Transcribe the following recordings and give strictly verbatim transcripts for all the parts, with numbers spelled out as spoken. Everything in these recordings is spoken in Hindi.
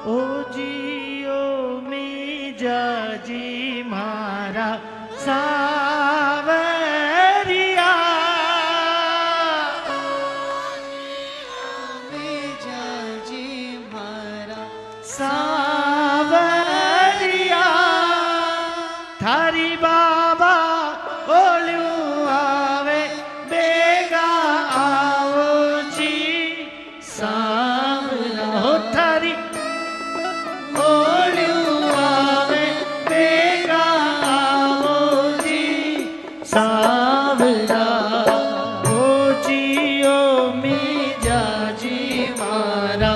ओ जियो मीजा जी मारा सावरिया मीजा जी मारा सावरिया थारी बाबा ओलू आवे बेगा आओ जी सावरा हो थारी ओलू आवे बेगा आओ जी सावरा ओ जियो मीजा जी मारा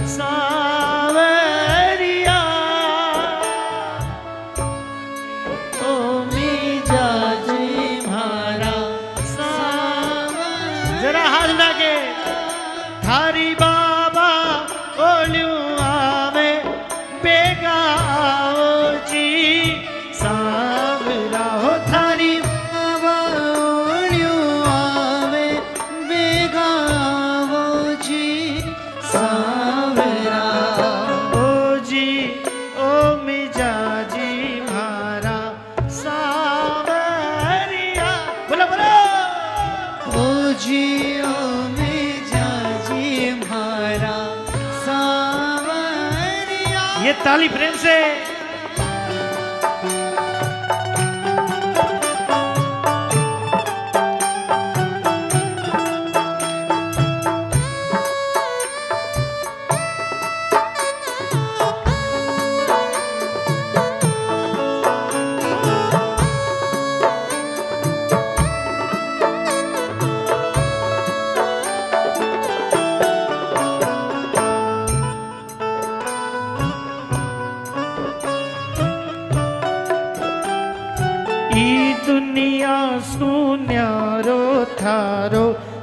सावरिया ओ मीजा जी मारा सावरिया जरा हाथ लागे थारी बाबा ओलू आवे बेगा आओ जी सावरा हो थारी बाबा ओलू आवे बेगा आओ जी सावरा ओ जी ओ मीजा जी मारा सावरिया बोलो बोलो ओ जियो मीजा जी मारा सावरिया। ये ताली प्रेम से ई दुनिया सुन्यारो थारो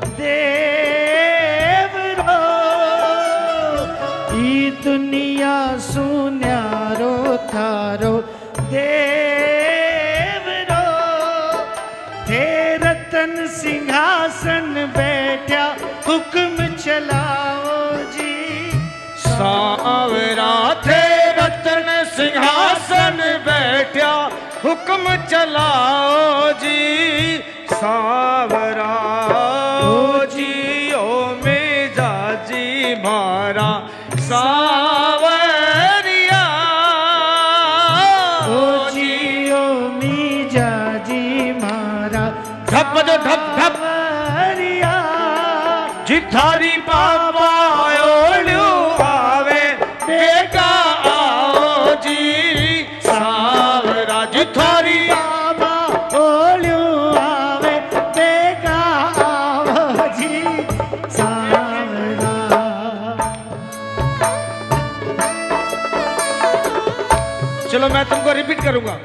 देवरो ई दुनिया सुन्यारो थारो देवरो थे रतन सिंहासन बैठा हुक्म चलाओ जी सावरा थे रतन सिंहासन बैठा हुक्म चलाओ जी सावरा ओ जियो मीजा जी मारा सावरिया ओ जियो मीजा जी मारा धप दो धप धप सावरिया जिठारी बाबा ओलू आवे बेगा आओ जी सावरा जिठारी बाबा ओलू आवे बेगा आओ जी सावरा चलो मैं तुमको रिपीट करूंगा।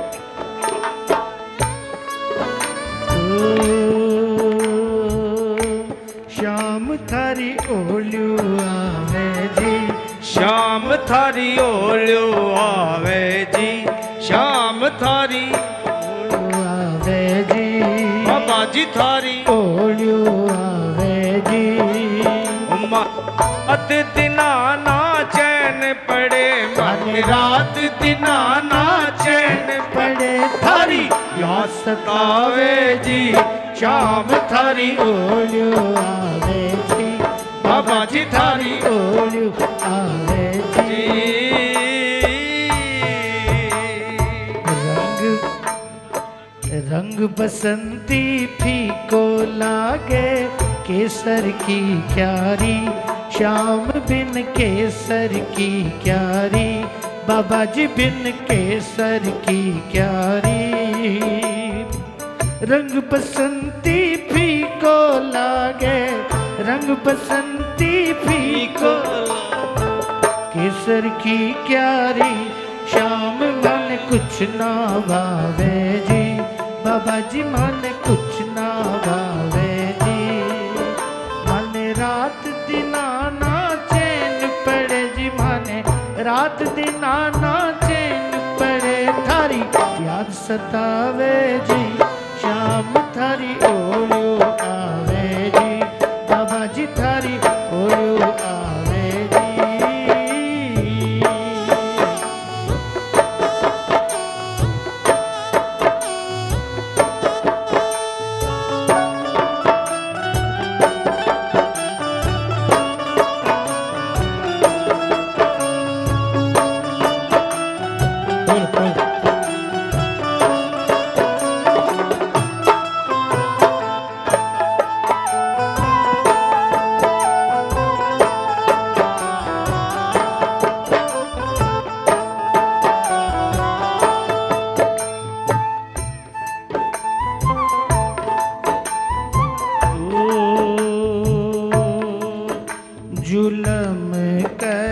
श्याम थारी ओलू आवे जी श्याम थारी ओलू आवे जी श्याम थारी ओलू आवे जी बाबा जी थारी ओलू आवे जी उम्मा अत दिना ना चैन पड़े मन रात दिना ना चैन पड़े थारी या सतावे जी श्याम थारी ओलू आवे जी बाबा जी थारी ओलू आवे जी रंग रंग बसंती फीको लागे केसर की क्यारी श्याम बिन केसर की क्यारी बाबा जी बिन केसर की क्यारी रंग बसंती फीको लागे रंग बसंती फीको केसर की क्यारी श्याम मन कुछ ना भावे जी बाबा जी मन कुछ ना भावे जी मन रात दिना ना चैन पड़े जी माने रात दिना ना चैन पड़े थारी याद सतावे जी श्याम थारी ओलू आवे जी बाबा जी थारी ओलू आवे जी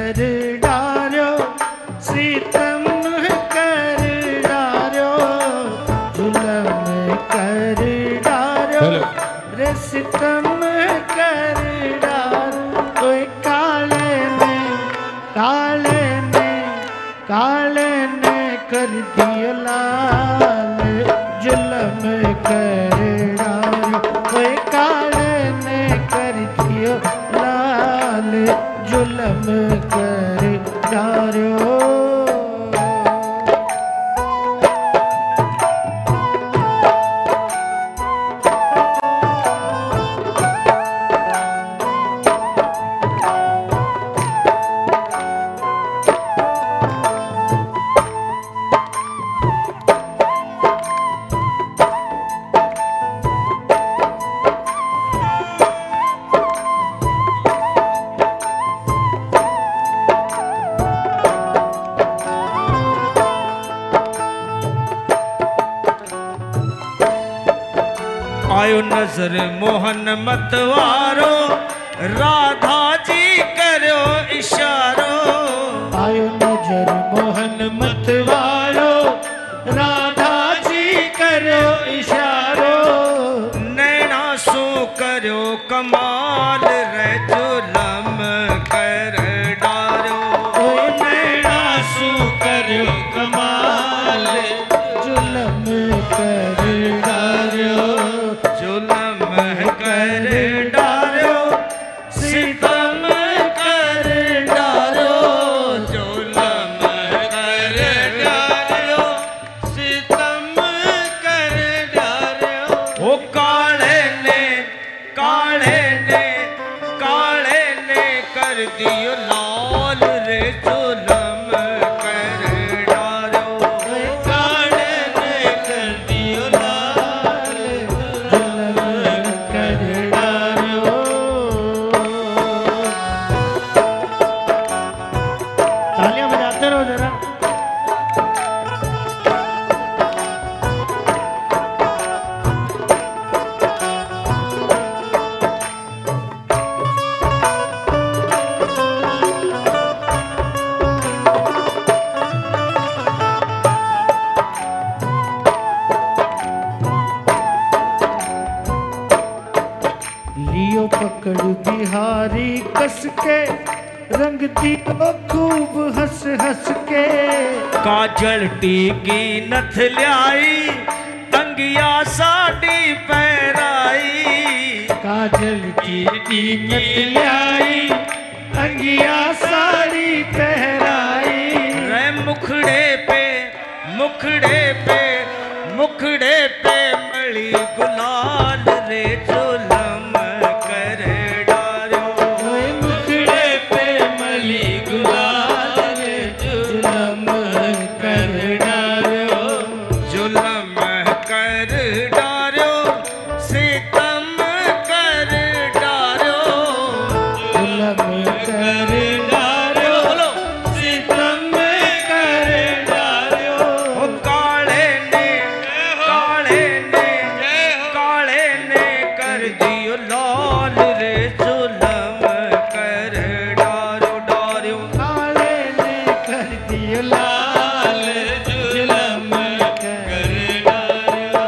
कर डारो सीतम कर डारो जुलम कर डारो रे सितम कर डारो कोई काले ने काले ने काले ने कर दियो लाल जुलम कर डारो कोई काले ने कर दियो लाल जुलम कर डारो। आयो नजर मोहन मतवारो राधा जी करो इशारो। आयो नजर मोहन मतवारो राधा जी करो इशारो। नैना सो करो कमाल रे जुलम कर डारो। ओ नैना सो करो कमाल जुलम कर डारो जुलम कर डारो सितम कर डारो। जुलम कर डारो सितम कर डारो। ओ काले ने काले ने काले ने कर दियो लाल रे जुलम कर डारो। काले ने कर दियो लाल जुलम कर डारो। तालियां बजाते रहो जरा। लियो पकड़ बिहारी कस के रंग दियो खूब हंस हंस के। काजल टीकी नथ ल्याई अंगिया साड़ी पैराई। काजल की कीमत लाई अंगिया साड़ी पहराई। रे मुखड़े पे मुखड़े पे मुखड़े पे मली गुलाल रे जुलम कर डारो। ओए मुखड़े पे मली गुलाल रे जुलम कर डारो। जुलम कर डारो सितम कर डारो। जुलम कर डारो सितम कर डारो। ओ काले ने काले ने काले ने कर दियो लाल रे जुलम कर डारो डारो। काले ने कर दियो लाल जुलम कर डारो।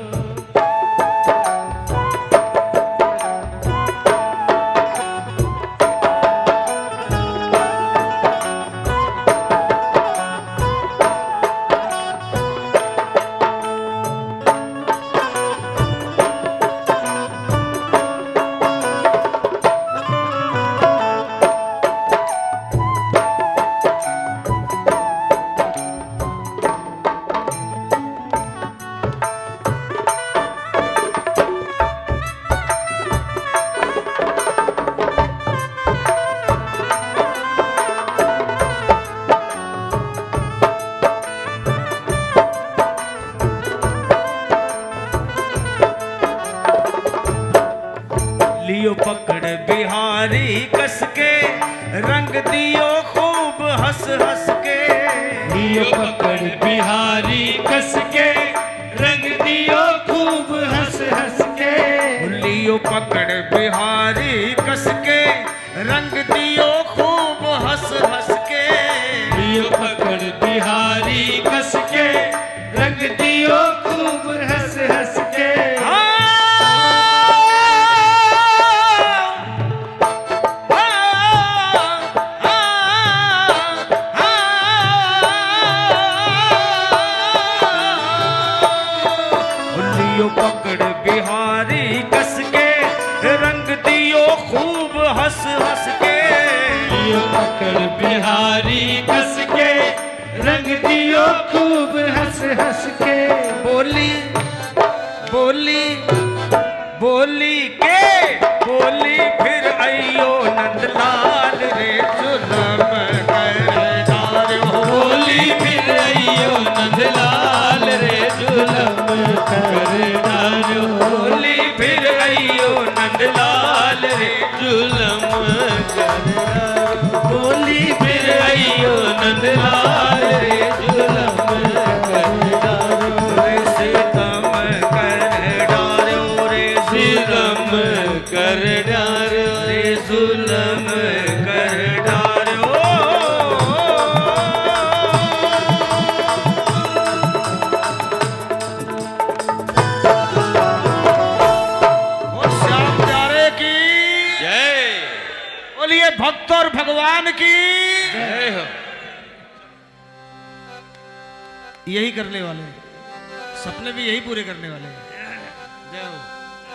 लियो पकड़ बिहारी कस के रंग दियो खूब हंस हंस के। लियो पकड़ बिहारी कस के रंग दियो खूब हंस हंस के। लियो पकड़ बिहारी कस के रंग दियो खूब हंस हंस पकड़ बिहारी कस के रंग दियो खूब हंस हंस के। बोली बोली बोली के बोली फिर अयो नंदलाल रे जुलम करदार हो। बोली फिर अयो नंदलाल रे जुलम करदार हो। बोली फिर अयो नंदलाल रे जुलम करदार हो। बोली फिर अयो नंदलाल रे जुलम करदार हो। रे सितम कर डारो रे जुलम कर डारो रे जुलम कर डारो। और श्याम प्यारे की जय। बोलिए भक्त और भगवान की जय हो। यही करने वाले हैं। सपने भी यही पूरे करने वाले हैं। जय हो।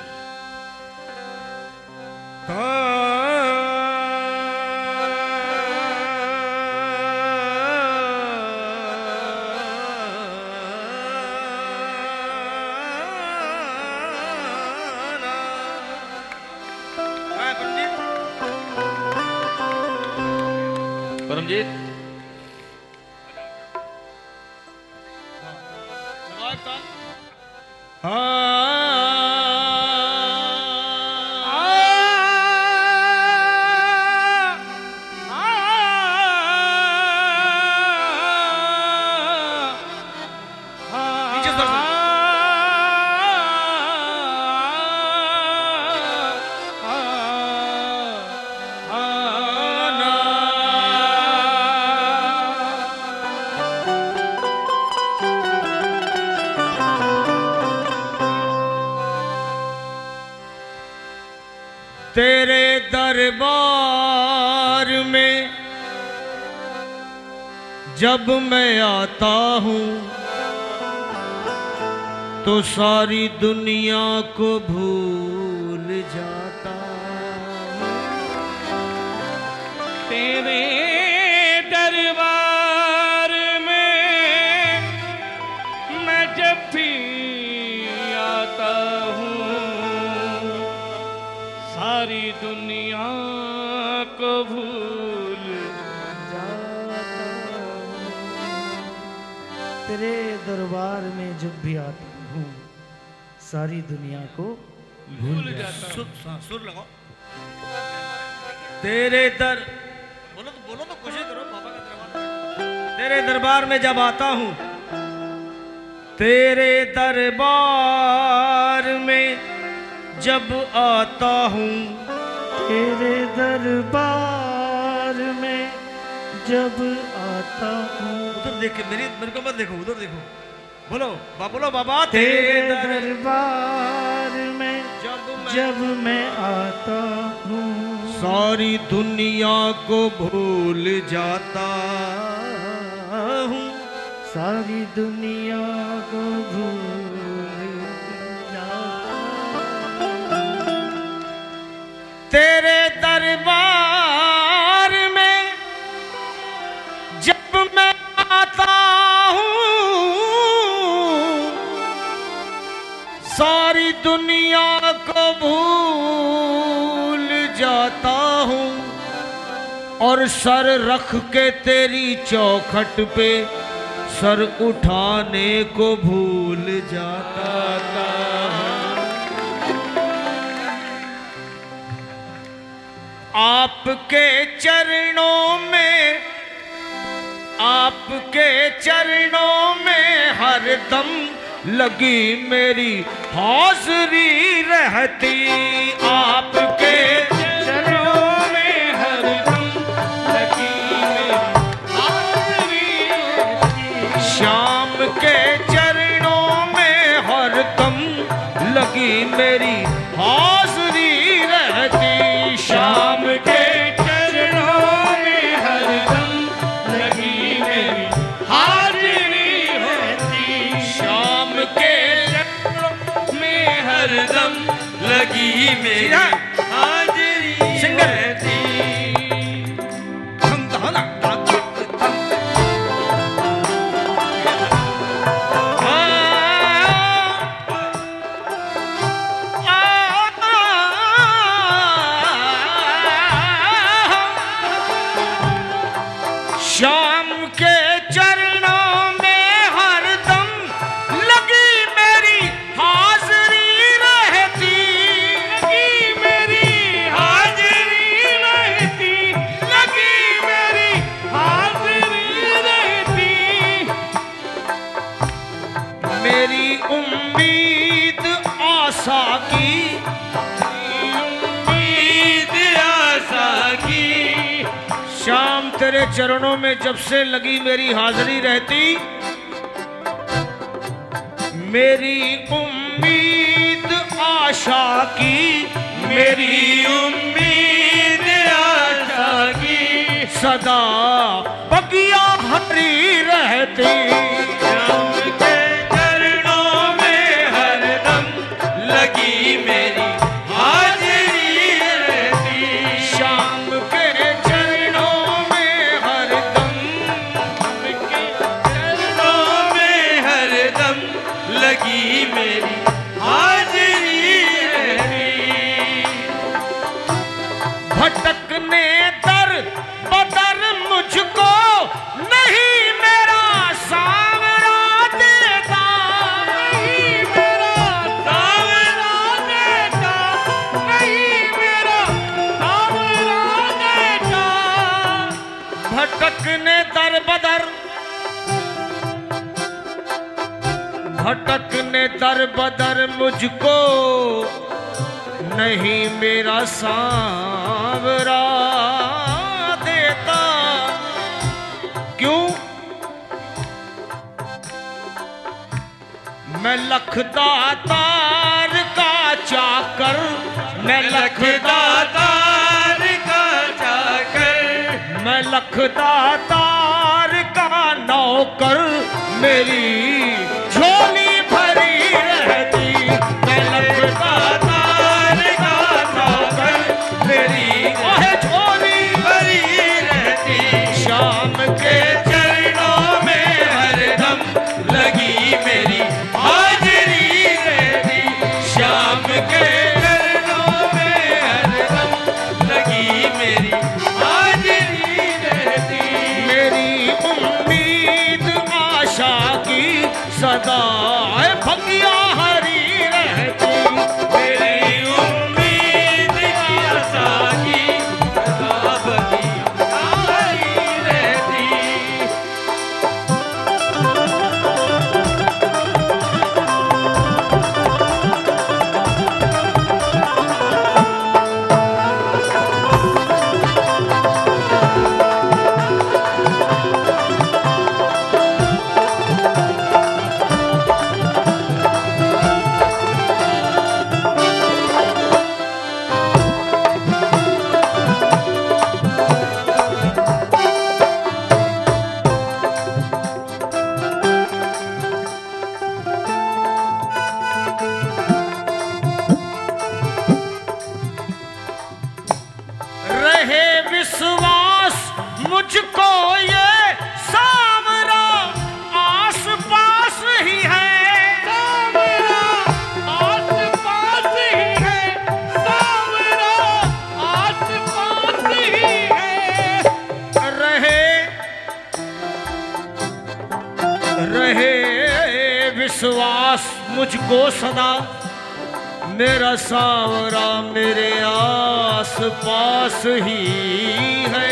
परमजीत तेरे दरबार में जब मैं आता हूँ तो सारी दुनिया को भूल जाता हूँ। तेरे दरबार में मैं जब भी आता हूँ सारी दुनिया को भूल जाता हूँ। तेरे दरबार में जब भी आता हूँ सारी दुनिया को भूल जाता हूँ। सुर, सुर लगाओ। तेरे दर बोलो तो बोलो तो कोशिश करो बाबा के दरबार। तेरे दरबार में जब आता हूँ तेरे दरबार में जब आता हूँ तेरे दरबार में जब आता हूँ। उधर देख के मेरी मेरे को मत देखो, उधर देखो। बोलो बा बोलो बाबा। तेरे दरबार में जब मैं जब मैं आता हूँ सारी दुनिया को भूल जाता हूँ। सारी दुनिया को भूल जाता हूँ। तेरे दरबार में जब मैं आता हूँ सारी दुनिया को भूल जाता हूँ और सर रख के तेरी चौखट पे सर उठाने को भूल जाता हूँ। आपके चरणों में आपके चरणों में हरदम लगी मेरी हाज़री रहती। आपके चरणों में हरदम लगी मेरी हाज़री रहती। श्याम के चरणों में हरदम लगी मेरी हाज़री रहती। शाम के चरणों में हरदम लगी मेरी हाज़री रहती। शाम के चरणों में हरदम लगी मेरी हाज़री रहती। हम श्याम के चरणों में हरदम लगी मेरी हाजरी रहती, लगी मेरी हाजरी रहती, लगी मेरी हाजरी रहती। मेरी उम्मीद आशा की, उम्मीद आशा की, श्याम तेरे चरणों में जब से लगी मेरी हाजिरी रहती, मेरी उम्मीद आशा की, मेरी उम्मीद आशा की, सदा बगिया हरी रहती। श्याम के चरणों में हरदम लगी मेरी हाजिरी रहती, श्याम के चरणों में हरदम, के चरणों में हरदम लगी मेरी हाजिरी रहती। भटकने दर बदर मुझको नहीं मेरा सांवरा देता, नहीं मेरा सांवरा देता, नहीं मेरा सांवरा देता। भटकने दर बदर, भटकने दर बदर मुझको नहीं मेरा सांवरा देता। क्यों? मैं लखदातार का चाकर, मैं लखदातार का चाकर, मैं लखदातार का नौकर, मेरी झोली भरी रहती। मैं लखदातार का नौकर, मेरी ओहे झोली भरी रहती। श्याम के चरणों में हरदम लगी मेरी हाजिरी रहती, श्याम के चरणों में हरदम लगी मेरी हाजिरी रहती। मेरी उम्मीद आशा की सदा भगिया हरी रहती, मेरी उम्मीद आशा की सदा भगिया हरी रहती। रहे विश्वास मुझको ये सांवरा आस पास ही है, सांवरा आस पास ही है, सांवरा आस पास ही है। रहे रहे विश्वास मुझको सदा, मेरा सांवरा मेरे आस पास ही है।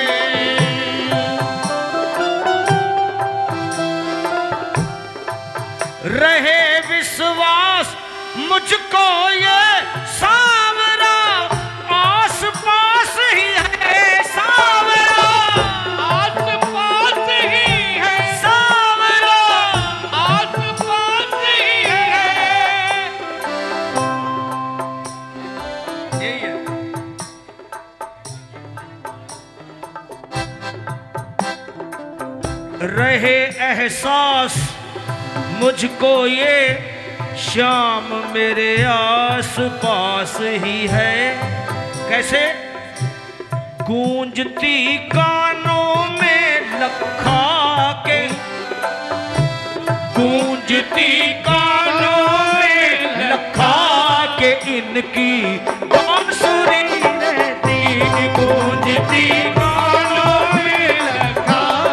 रहे विश्वास मुझको ये सांवरा आस पास ही है, सांवरा आस पास ही है, सांवरा आस पास ही है। यही है। रहे एहसास मुझको ये श्याम मेरे आस पास ही है। कैसे? गूंजती कानों में लखा के, गूंजती कानों में लखा के इनकी बांसुरी रहती, गूंजती कानों में लखा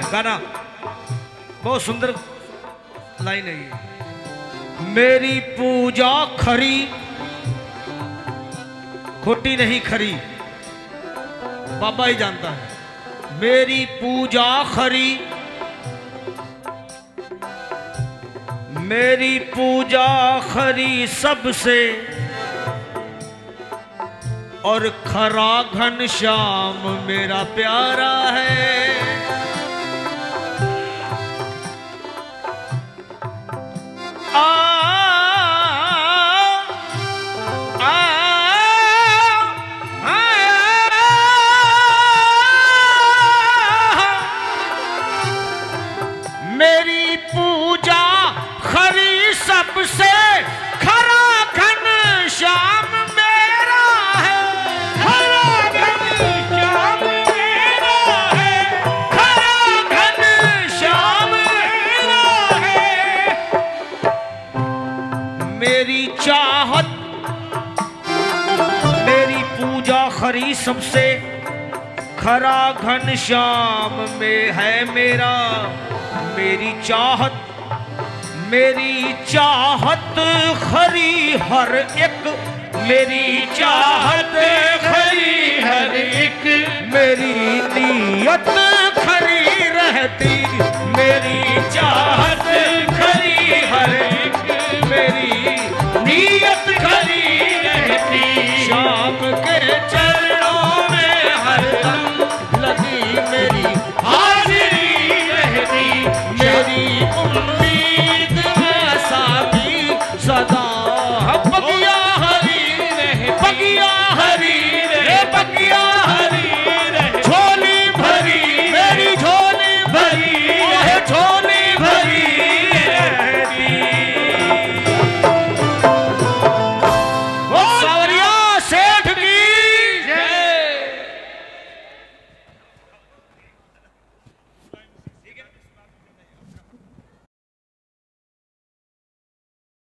गाना बहुत सुंदर लाइन है ये। मेरी पूजा खरी खोटी नहीं खरी, बाबा ही जानता है। मेरी पूजा खरी, मेरी पूजा खरी सबसे, और खरा घनश्याम मेरा प्यारा है। आ, आ, आ, मेरी पूजा खरी सबसे, खरा घनश्याम मेरा है। खरा घनश्याम मेरा है, खरा घनश्याम मेरा है। मेरी चाहत, मेरी पूजा खरी सबसे, खरा घनश्याम में है मेरा। मेरी चाहत, मेरी चाहत खरी हर एक, मेरी चाहत खरी हर एक, मेरी नीयत खरी रहती, मेरी चाहत खरी हर एक, मेरी नीयत खरी रहती। शाम के चरणों में हरदम लगी मेरी हाजिरी रहती, मेरी उम्मीद ऐसा भी सदा